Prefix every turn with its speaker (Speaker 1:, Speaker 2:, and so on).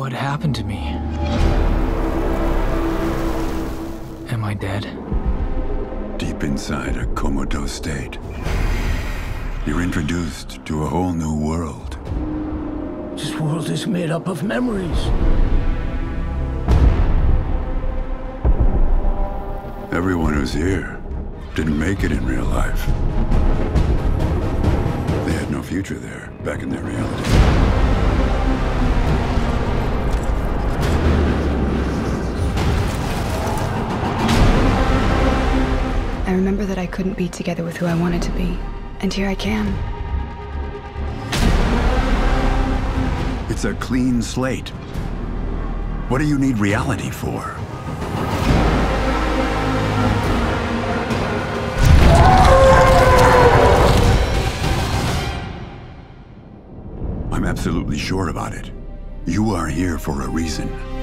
Speaker 1: What happened to me? Am I dead?
Speaker 2: Deep inside a comatose state, you're introduced to a whole new world.
Speaker 3: This world is made up of memories.
Speaker 2: Everyone who's here didn't make it in real life. They had no future there, back in their reality.
Speaker 4: I remember that I couldn't be together with who I wanted to be. And here I can.
Speaker 2: It's a clean slate. What do you need reality for? I'm absolutely sure about it. You are here for a reason.